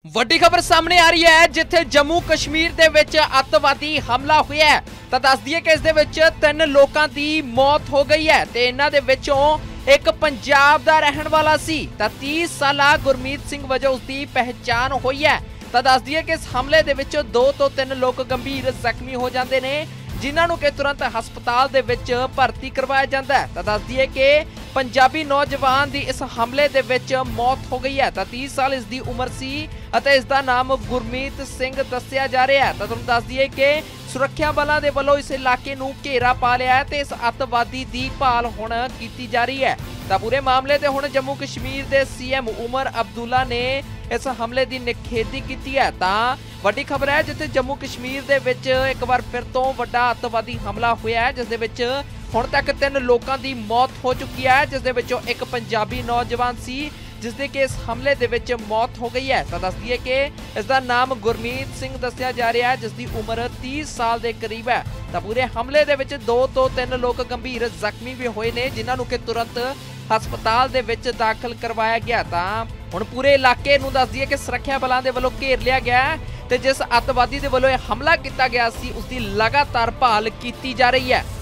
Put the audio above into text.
ਵੱਡੀ ਖਬਰ ਸਾਹਮਣੇ ਆ ਰਹੀ ਹੈ ਜਿੱਥੇ ਜੰਮੂ ਕਸ਼ਮੀਰ ਦੇ ਵਿੱਚ ਅੱਤਵਾਦੀ ਹਮਲਾ ਹੋਇਆ ਹੈ ਤਾਂ ਦੱਸ ਦਈਏ ਕਿ ਇਸ ਦੇ ਵਿੱਚ 3 ਲੋਕਾਂ ਦੀ ਮੌਤ ਹੋ ਗਈ ਹੈ ਤੇ ਇਹਨਾਂ ਦੇ ਵਿੱਚੋਂ ਇੱਕ ਪੰਜਾਬ ਦਾ ਰਹਿਣ ਵਾਲਾ ਸੀ ਤਾਂ 30 ਸਾਲਾ ਗੁਰਮੀਤ ਸਿੰਘ ਵਜੋਂ ਉਸ ਦੀ ਪਹਿਚਾਣ ਹੋਈ ਹੈ। ਤਾਂ ਦੱਸ ਦਈਏ ਕਿ ਇਸ ਹਮਲੇ ਦੇ ਵਿੱਚ 2 ਤੋਂ 3 ਲੋਕ ਗੰਭੀਰ ਜ਼ਖਮੀ ਹੋ ਜਾਂਦੇ ਨੇ ਜਿਨ੍ਹਾਂ ਨੂੰ ਕਿ ਤੁਰੰਤ ਹਸਪਤਾਲ ਦੇ ਵਿੱਚ ਭਰਤੀ ਕਰਵਾਇਆ ਜਾਂਦਾ ਹੈ। ਤਾਂ ਦੱਸ ਦਈਏ ਕਿ पंजाबी नौजवान की इस हमले दे विच मौत हो गई है। 30 साल इसकी उम्र सी अते इसका नाम गुरमीत सिंह दस्सिया जा रहा है। तो तुहानूं दस दईए कि सुरक्षा बलों के वलों इस इलाके नूं घेरा पा लिया है तो इस अतवादी की भाल हुण की जा रही है। तो पूरे मामले ते हुण जम्मू कश्मीर के CM उमर अब्दुल्ला ने इस हमले की निखेधी की है। तो वड्डी खबर है जिथे जम्मू कश्मीर के विच एक बार फिर तो वड्डा अतवादी हमला होया है जिस दे विच हुण तक 3 लोगों की मौत हो चुकी है जिस दे विचों एक पंजाबी नौजवान सी जिसके कि इस हमले दे विच मौत हो गई है। तो दस दईए कि इसका नाम गुरमीत सिंह दस्सिया जा रहा है जिसकी उम्र 30 साल के करीब है। तो पूरे हमले दे विच 2 तो 3 लोग गंभीर जख्मी भी होए ने जिन्हां नूं कि तुरंत हस्पताल दे विच दाखिल करवाया गया। तो हुण पूरे इलाके नूं दस दईए कि सुरक्षा बलों के वलों घेर लिया गया है ते जिस अतवादी दे वलों यह हमला किया गया सी उसकी लगातार भाल की जा रही है।